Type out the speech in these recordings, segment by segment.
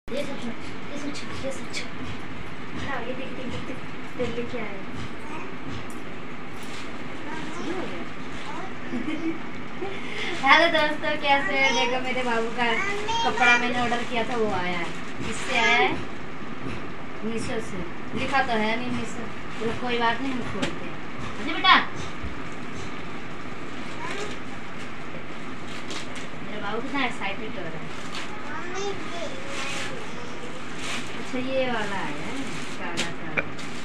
ये सब हाँ, ये देख तेरे लिए क्या है। हेलो दोस्तों, कैसे हैं? देखो मेरे बाबू का कपड़ा मैंने ऑर्डर किया था, वो आया है। किससे आया है? मीशो से। लिखा तो है नहीं मीशो, तो कोई बात नहीं, हम खोलते हैं। जी बेटा, मेरे बाबू कितना एक्साइटेड हो रहा है। अच्छा, ये वाला आया है, काला काला।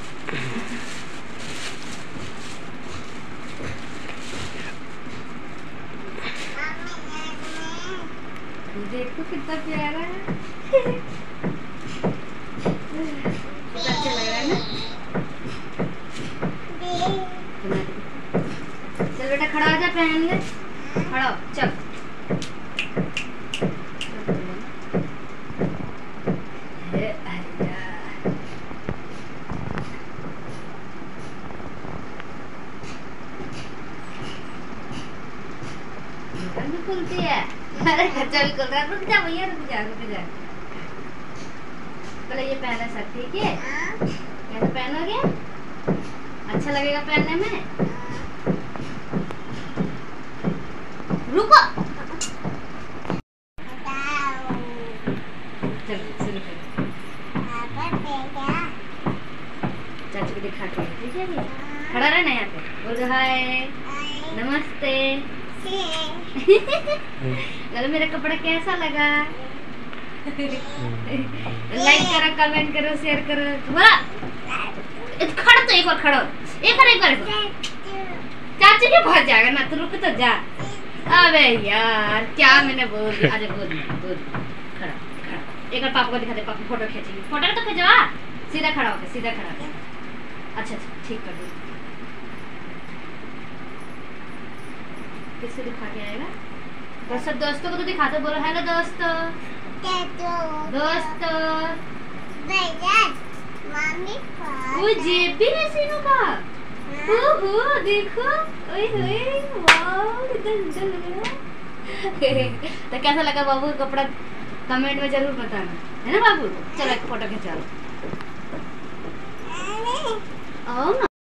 देखो कितना प्यारा है। कितना अच्छा लग रहा है ना। चल बेटा, खड़ा हो जा, पहन ले। खड़ा हो, चल। भी खुलती है। अरे बच्चा भी खुल रहा है। रुक जा भैया, रुक जा। पहले ये पहना सर, ठीक है? कैसे पहनोगे? अच्छा लगेगा पहनने में? रुको, चल शुरू कर। चाचू को दिखा के, ठीक है? खड़ा रहना यहाँ पे, बोल हाय, नमस्ते। चलो, मेरा कपड़ा कैसा लगा? लाइक करो, कमेंट करो, शेयर करो। बोला खड़ा, तो एक बार खड़ा, एक बार चाचू के भाग जाएगा ना, तो रुक तो जा। अबे यार, क्या मैंने बोल दिया। अरे बोल खड़ा। एक बार पापा को दिखा दे, पापा फोटो खींचेंगे। फोटो तो खिंचवा, सीधा खड़ा होके, सीधा खड़ा। अच्छा, ठीक कर दो। किसको दिखा के आएगा? तो सब दोस्तों को तो दिखा दो। बोलो हेलो दोस्तों। वो जेब भी है सीनू का। ओहो, देखो, ओए होए, वाओ, कितना सुंदर लग रहा है। तो कैसा लगा बाबू का कपड़ा, कमेंट में जरूर बताना, है ना बाबू? चलो एक फोटो खिंचा लो। आओ ना।